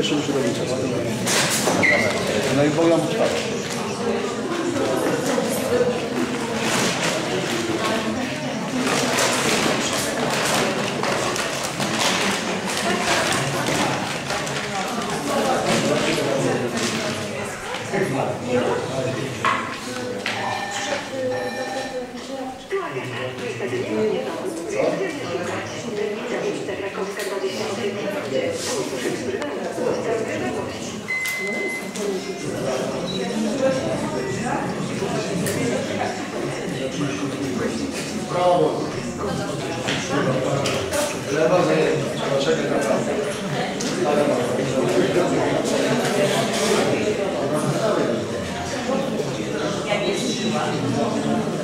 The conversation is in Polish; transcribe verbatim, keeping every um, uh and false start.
Jeszcze muszę robić czas. No i powiem tak. Brawo. Lewa zajęta. Trzeba czekać na pracę. Ja nie